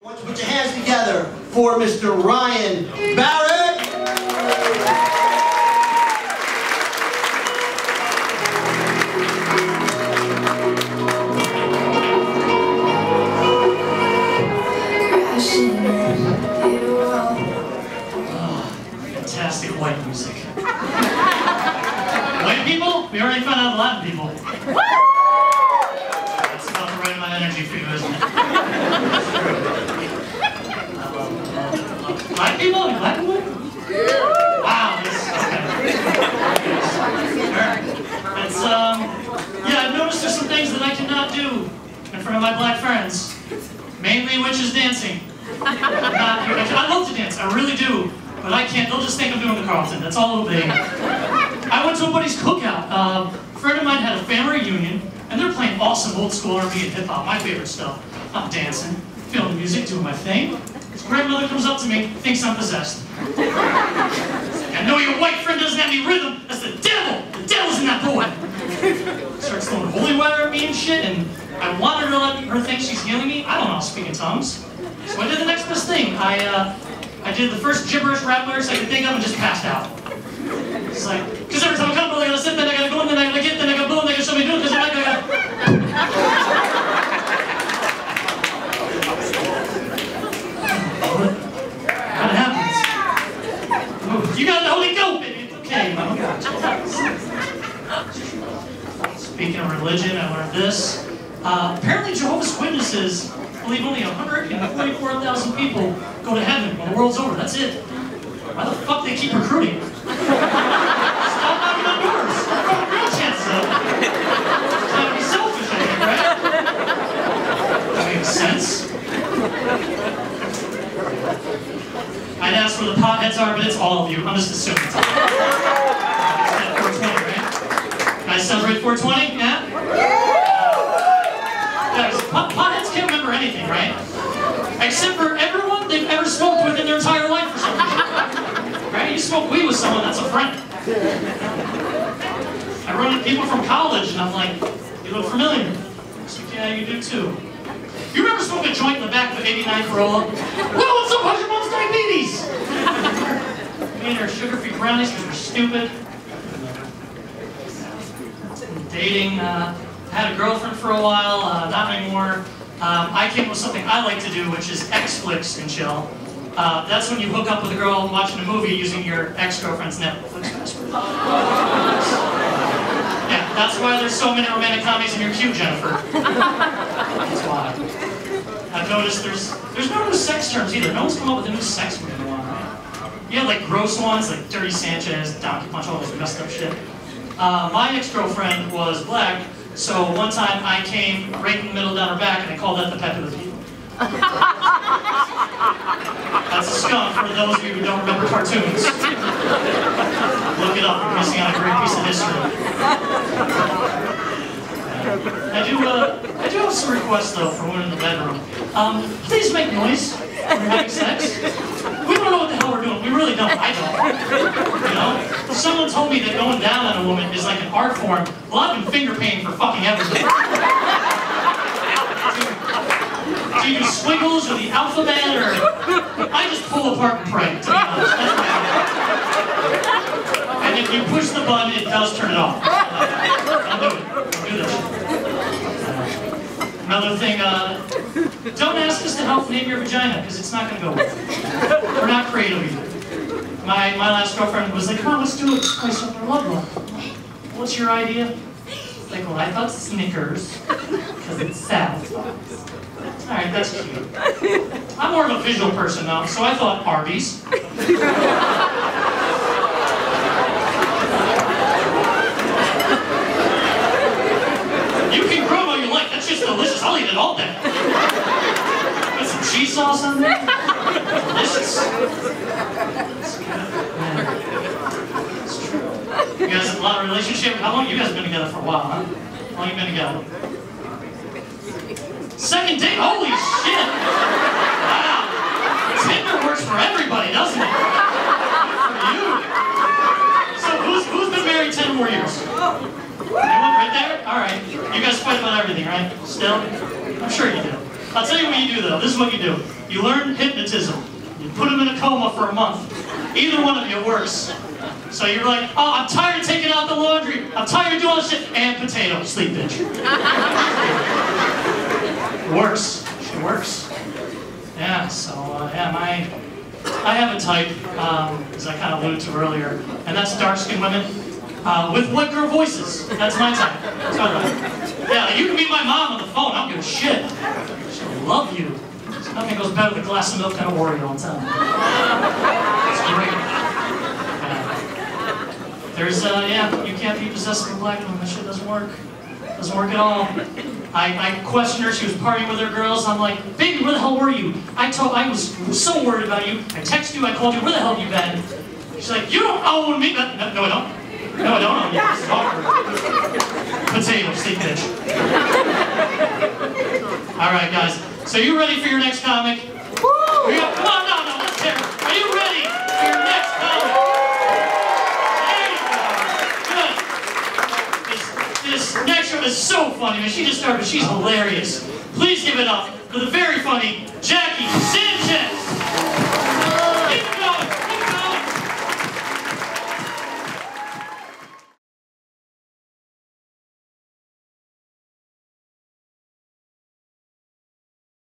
I want you to put your hands together for Mr. Ryan Barrett. Fantastic white music. White people? We already found out Latin people. That's about the right amount of energy for you, isn't it? Black people? Black people? Wow, this okay. It's yeah, I've noticed there's some things that I cannot do in front of my black friends. Mainly witches dancing. I love to dance, I really do. But I can't, they'll just think I'm doing the Carlton. That's all it'll be. I went to a buddy's cookout. A friend of mine had a family reunion, and they're playing awesome old school R&B and hip hop, my favorite stuff. I'm dancing, feeling the music, doing my thing. His grandmother comes up to me, thinks I'm possessed. I know your white friend doesn't have any rhythm. That's the devil! The devil's in that boy! Starts throwing holy water at me and shit, and I want her to let her think she's healing me. I don't know how to speak in tongues. So I did the next best thing. I did the first gibberish rap lyrics I could think of and just passed out. It's like, because every time I come, I gotta sit, then I gotta go, and then I gotta get, then I gotta blow, and then I gotta show me do it, because I gotta... What happens? Oh, you got the Holy Ghost, baby. It's okay, man. Speaking of religion, I learned this. Apparently Jehovah's Witnesses believe only 144,000 people go to heaven when the world's over. That's it. Why the fuck they keep recruiting? Stop knocking on doors. Real chances of it. Trying to be selfish, I think, right? That makes sense. I'd ask where the potheads are, but it's all of you. I'm just assuming it's all of you. 420, right? Guys celebrate 420? Yeah? Potheads can't remember anything, right? Except for everyone they've ever smoked with in their entire life for some reason. Right? You smoke weed with someone, that's a friend. I run into people from college and I'm like, you look familiar. So, yeah, you do too. You remember smoking a joint in the back of an '89 Corolla? Well, what's up, how's your mom's diabetes? Me and her sugar-free brownies because we're stupid. Dating, had a girlfriend for a while, not anymore. I came up with something I like to do, which is X-Flix and chill. That's when you hook up with a girl watching a movie using your ex-girlfriend's Netflix password. Yeah, that's why there's so many romantic comedies in your queue, Jennifer. That's why. I've noticed there's no new sex terms either. No one's come up with a new sex word in a while, right? You have like gross ones, like Dirty Sanchez, Donkey Punch, all this messed up shit. My ex-girlfriend was black, so one time I came right in the middle down her back and I called that the peck of the feet. That's a skunk for those of you who don't remember cartoons. Look it up, you're missing out a great piece of history. I do have some requests though for women in the bedroom. Please make noise when you're having sex. We don't know what the hell we're doing. We really don't. I don't. You know? Someone told me that going down on a woman is like an art form. Well, I've been finger painting for fucking ever. Do you do squiggles or the alphabet or... I just pull apart and pray, to be honest. And if you push the button, it does turn it off. I'll do it. I'll do this. Another thing, don't ask us to help name your vagina, because it's not going to go well. We're not creative either. My last girlfriend was like, come on, let's do it. Spice up our love life. What's your idea? Like, well, I thought Snickers, because it satisfies. Alright, that's cute. I'm more of a visual person though, so I thought Arby's. You can grow all you like, that's just delicious. I'll eat it all day. Put some cheese sauce on there. Delicious. That's good. Man. That's true. You guys have a lot of relationship? How long? You guys have been together for a while, huh? How long you been together? Second date? Holy shit! Wow! Tinder works for everybody, doesn't it? For you. So who's been married 10 more years? Anyone right there? Alright. You guys fight about everything, right? Still? I'm sure you do. I'll tell you what you do though. This is what you do. You learn hypnotism. You put them in a coma for a month. Either one of you works. So you're like, oh, I'm tired of taking out the laundry. I'm tired of doing all this shit. And potato. Sleep, bitch. It works. It works. Yeah, so, yeah, I have a type, as I kind of alluded to earlier, and that's dark-skinned women with white girl voices. That's my type. That's my type. Yeah, you can be my mom on the phone. I don't give a shit. She'll love you. Nothing goes better than a glass of milk and a Oreo on time. It's great. Yeah. There's, yeah, you can't be possessed with a black woman. That shit doesn't work. Doesn't work at all. I questioned her. She was partying with her girls. I'm like, baby, where the hell were you? I was so worried about you. I texted you. I called you. Where the hell have you been? She's like, you don't own me. No, I don't. No, I don't own you. Potato, sleep bitch. All right, guys. So you ready for your next comic? Woo! Come on, no, let's hear it. Are you ready for your next comic? There you go. Good. This next one is so funny, man. She just started, but she's hilarious. Please give it up for the very funny Jackie Sanchez.